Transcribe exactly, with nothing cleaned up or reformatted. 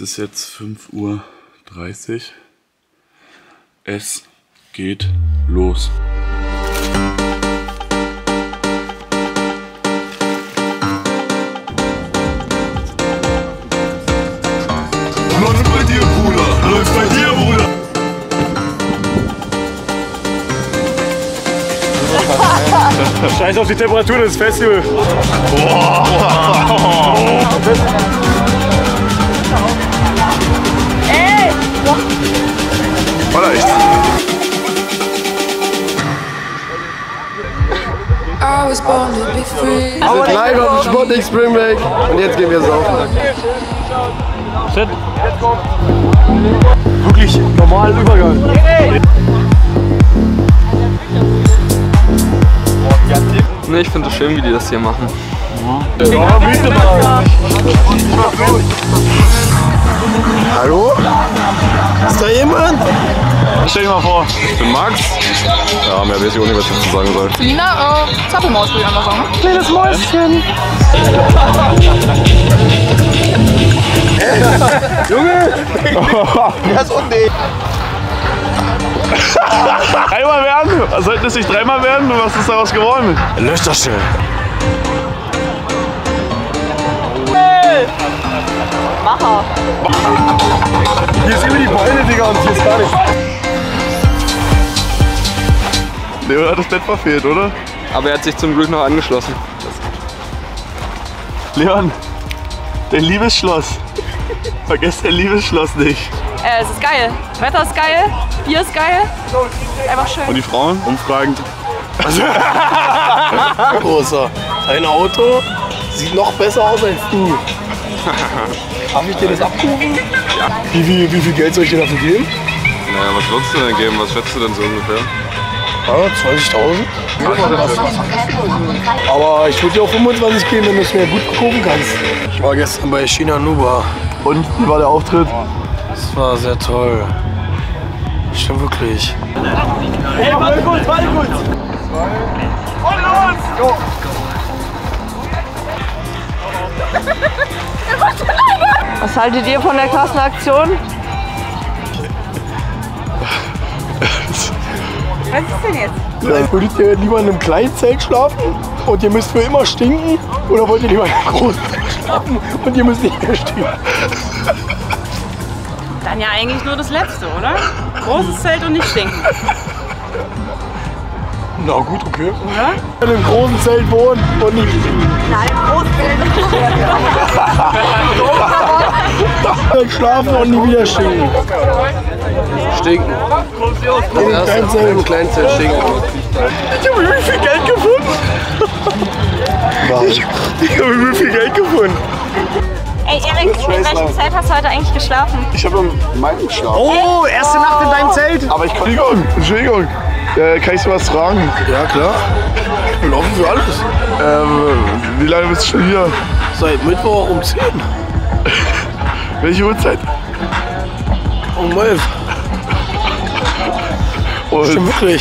ist jetzt fünf Uhr dreißig. Es geht los. Läuft bei dir, Bruder! Läuft bei dir, Bruder! Scheiß auf die Temperatur des Festivals! Boah. Ey! War echt? Wir sind live auf dem Sputnik Spring Break und jetzt gehen wir saufen. Shit. Wirklich normalen Übergang. Ne, ich finde es schön, wie die das hier machen. Ja, bitte mal. Hallo? Ist da jemand? Stell dir mal vor. Ich bin Max. Ja, mehr weiß ich auch nicht, was ich dazu sagen soll. Selina, äh, Zappelmaus würde ich einfach sagen. Kleines Mäuschen. Junge! Der ist undicht. Einmal werden? Sollten es nicht dreimal werden? Was ist daraus geworden? Lösch das schnell. Macher. Hier ist über die Beine, Digga, und hier ist gar nichts. Leon hat das Bett verfehlt, oder? Aber er hat sich zum Glück noch angeschlossen. Leon, dein Liebesschloss. Vergesst dein Liebesschloss nicht. Äh, es ist geil. Wetter ist geil. Bier ist geil. Einfach schön. Und die Frauen? Umfragend. Großer, dein Auto sieht noch besser aus als du. Darf ich dir das abrufen? Ja. Wie viel, wie viel Geld soll ich dir dafür geben? Naja, was würdest du denn geben? Was schätzt du denn so ungefähr? Ja, zwanzigtausend. Aber ich würde dir auch fünfundzwanzig geben, wenn du es mir gut kaufen kannst. Ich war gestern bei China Nuba. Und wie war der Auftritt? Das war sehr toll. Stimmt wirklich. Hey, warte kurz, warte kurz! Und los! Jo. Was haltet ihr von der krassen Aktion? Was ist denn jetzt? Ja. Würdet ihr lieber in einem kleinen Zelt schlafen und ihr müsst für immer stinken? Oder wollt ihr lieber in einem großen Zelt schlafen und ihr müsst nicht mehr stinken? Dann ja eigentlich nur das Letzte, oder? Großes Zelt und nicht stinken. Na gut, okay. Oder? In einem großen Zelt wohnen und nicht stinken. Nein, großes Zelt schlafen und nie wieder stinken. Stinken. In einem kleinen Zelt. Im kleinen Zelt stinken. Ich habe wie viel Geld gefunden? Ich, ich habe wie viel Geld gefunden? Ey, Erik, in welchem Zelt hast du heute eigentlich geschlafen? Ich habe in meinem geschlafen. Oh, erste Nacht in deinem Zelt? Aber ich kann. Entschuldigung, Entschuldigung. Äh, kann ich dir was fragen? Ja, klar. Ich bin offen für alles. Ähm, wie lange bist du schon hier? Seit Mittwoch um zehn. Welche Uhrzeit? Um elf. Und Stimmt wirklich.